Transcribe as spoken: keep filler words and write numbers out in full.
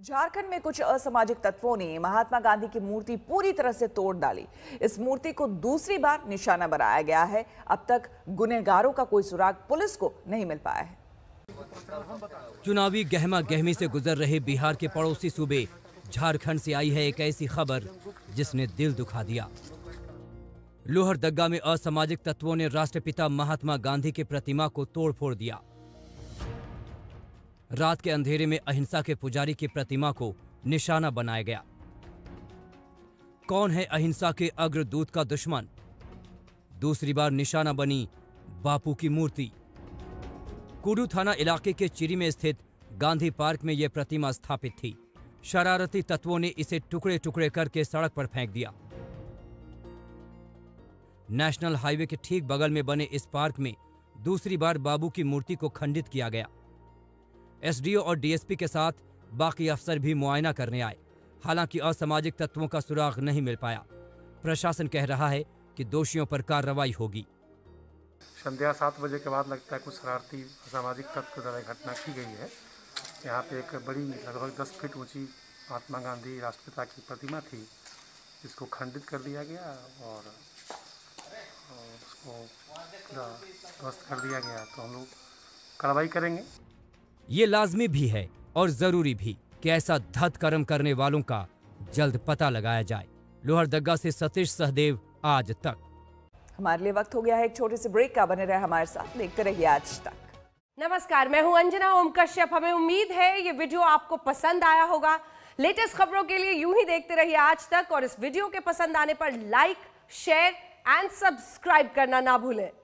झारखंड में कुछ असामाजिक तत्वों ने महात्मा गांधी की मूर्ति पूरी तरह से तोड़ डाली। इस मूर्ति को दूसरी बार निशाना बनाया गया है। अब तक गुनहगारों का कोई सुराग पुलिस को नहीं मिल पाया है। चुनावी गहमा गहमी से गुजर रहे बिहार के पड़ोसी सूबे झारखंड से आई है एक ऐसी खबर जिसने दिल दुखा दिया। लोहरदग्गा में असामाजिक तत्वों ने राष्ट्रपिता महात्मा गांधी की प्रतिमा को तोड़फोड़ दिया। रात के अंधेरे में अहिंसा के पुजारी की प्रतिमा को निशाना बनाया गया। कौन है अहिंसा के अग्रदूत का दुश्मन? दूसरी बार निशाना बनी बापू की मूर्ति। कुडू थाना इलाके के चिरी में स्थित गांधी पार्क में यह प्रतिमा स्थापित थी। शरारती तत्वों ने इसे टुकड़े टुकड़े करके सड़क पर फेंक दिया। नेशनल हाईवे के ठीक बगल में बने इस पार्क में दूसरी बार बाबू की मूर्ति को खंडित किया गया। एसडीओ और डीएसपी के साथ बाकी अफसर भी मुआयना करने आए। हालांकि असामाजिक तत्वों का सुराग नहीं मिल पाया। प्रशासन कह रहा है कि दोषियों पर कार्रवाई होगी। संध्या सात बजे के बाद लगता है कुछ शरारती असामाजिक तत्व द्वारा घटना की गई है। यहाँ पे एक बड़ी लगभग दस फीट ऊंची महात्मा गांधी राष्ट्रपिता की प्रतिमा थी, इसको खंडित कर दिया गया और, और उसको पूरा ध्वस्त कर दिया गया। तो हम लोग कार्रवाई करेंगे। ये लाजमी भी है और जरूरी भी कि ऐसा धत कर्म करने वालों का जल्द पता लगाया जाए। लोहरदग्गा से सतीश सहदेव, आज तक। हमारे लिए वक्त हो गया है एक छोटे से ब्रेक का। बने रहे हमारे साथ, देखते रहिए आज तक। नमस्कार, मैं हूं अंजना ओम कश्यप। हमें उम्मीद है ये वीडियो आपको पसंद आया होगा। लेटेस्ट खबरों के लिए यूं ही देखते रहिए आज तक और इस वीडियो के पसंद आने पर लाइक, शेयर एंड सब्सक्राइब करना ना भूलें।